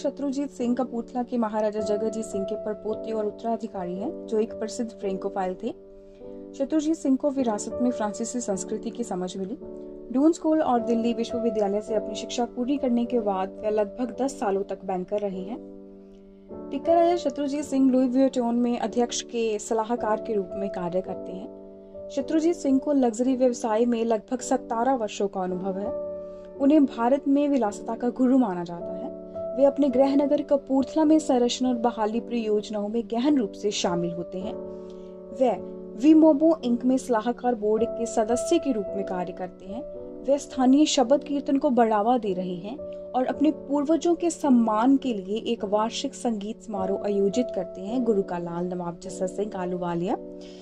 शत्रुजीत सिंह कपूरथला के महाराजा जगजीत सिंह के परपोते और उत्तराधिकारी हैं, जो एक प्रसिद्ध फ्रेंकोफाइल थे। शत्रुजीत सिंह को विरासत में फ्रांसीसी संस्कृति की समझ मिली। डून स्कूल और दिल्ली विश्वविद्यालय से अपनी शिक्षा पूरी करने के बाद वे लगभग 10 सालों तक बैंकर रहे हैं। टिक्का राजा शत्रुजीत सिंह लुई वुइटन में अध्यक्ष के सलाहकार के रूप में कार्य करते हैं। शत्रुजीत सिंह को लग्जरी व्यवसाय में लगभग 17 वर्षों का अनुभव है। उन्हें भारत में विलासिता का गुरु माना जाता है। वे अपने गृह नगर कपूरथला में संरक्षण और बहाली परियोजनाओं में गहन रूप से शामिल होते हैं। वे वीमोबो इंक में सलाहकार बोर्ड के सदस्य के रूप में कार्य करते हैं। वे स्थानीय शब्द कीर्तन को बढ़ावा दे रहे हैं और अपने पूर्वजों के सम्मान के लिए एक वार्षिक संगीत समारोह आयोजित करते हैं। गुरु का लाल नवाब जस्सा सिंह आलूवालिया।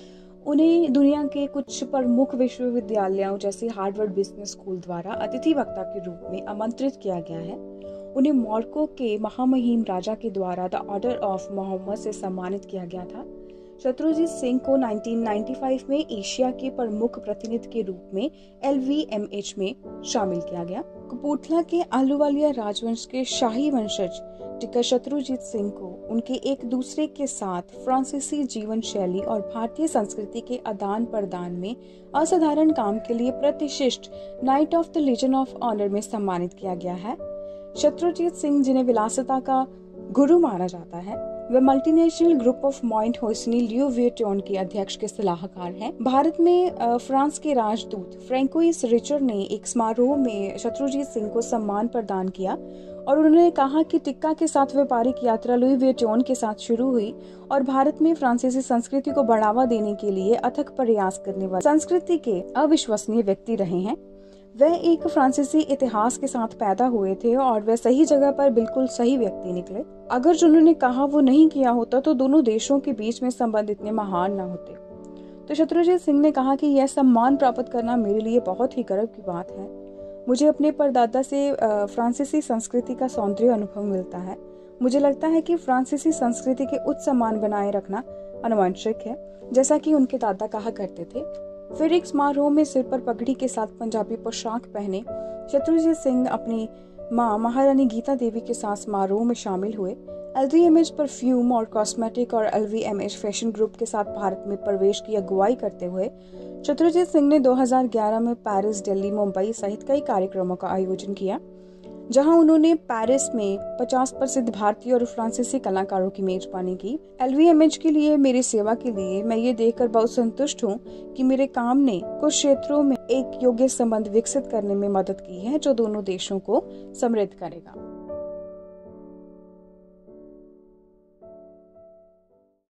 उन्हें दुनिया के कुछ प्रमुख विश्वविद्यालयों जैसे हार्वर्ड बिजनेस स्कूल द्वारा अतिथि वक्ता के रूप में आमंत्रित किया गया है। उन्हें मोरक्को के महामहिम राजा के द्वारा द ऑर्डर ऑफ मोहम्मद से सम्मानित किया गया था। शत्रुजीत सिंह को 1995 में एशिया के प्रमुख प्रतिनिधि के रूप में LVMH में शामिल किया गया। कपूरथला के आलूवालिया राजवंश के शाही वंशज टिक्का शत्रुजीत सिंह को उनके एक दूसरे के साथ फ्रांसीसी जीवन शैली और भारतीय संस्कृति के आदान प्रदान में असाधारण काम के लिए प्रतिष्ठित knight of the legion of honour में सम्मानित किया गया है। शत्रुजीत सिंह, जिन्हें विलासिता का गुरु माना जाता है, वे मल्टीनेशनल ग्रुप ऑफ मॉइंट होस्नी लियो वुइटन के अध्यक्ष के सलाहकार हैं। भारत में फ्रांस के राजदूत फ्रैंकोइस रिचर ने एक समारोह में शत्रुजीत सिंह को सम्मान प्रदान किया और उन्होंने कहा कि टिक्का के साथ व्यापारिक यात्रा लुई वुइटन के साथ शुरू हुई और भारत में फ्रांसीसी संस्कृति को बढ़ावा देने के लिए अथक प्रयास करने वाले संस्कृति के अविश्वसनीय व्यक्ति रहे हैं। वह एक फ्रांसीसी इतिहास के साथ पैदा हुए थे और वह सही जगह पर बिल्कुल सही व्यक्ति निकले। अगर जो उन्होंने कहा वो नहीं किया होता तो दोनों देशों के बीच में संबंध इतने महान न होते। तो शत्रुजीत सिंह ने कहा कि यह सम्मान प्राप्त करना मेरे लिए बहुत ही गर्व की बात है। मुझे अपने परदादा से फ्रांसीसी संस्कृति का सौंदर्य अनुभव मिलता है। मुझे लगता है कि फ्रांसीसी संस्कृति के उच्च सम्मान बनाए रखना आनुवंशिक है, जैसा कि उनके दादा कहा करते थे। फिर एक समारोह में सिर पर पगड़ी के साथ पंजाबी पोशाक पहने शत्रुजीत सिंह अपनी मां महारानी गीता देवी के साथ समारोह में शामिल हुए। LVMH परफ्यूम और कॉस्मेटिक और LVMH फैशन ग्रुप के साथ भारत में प्रवेश की अगुवाई करते हुए शत्रुजीत सिंह ने 2011 में पेरिस, दिल्ली, मुंबई सहित कई कार्यक्रमों का आयोजन किया, जहां उन्होंने पेरिस में 50 प्रसिद्ध भारतीय और फ्रांसीसी कलाकारों की मेजबानी की। LVMH के लिए मेरी सेवा के लिए मैं ये देखकर बहुत संतुष्ट हूँ कि मेरे काम ने कुछ क्षेत्रों में एक योग्य संबंध विकसित करने में मदद की है, जो दोनों देशों को समृद्ध करेगा।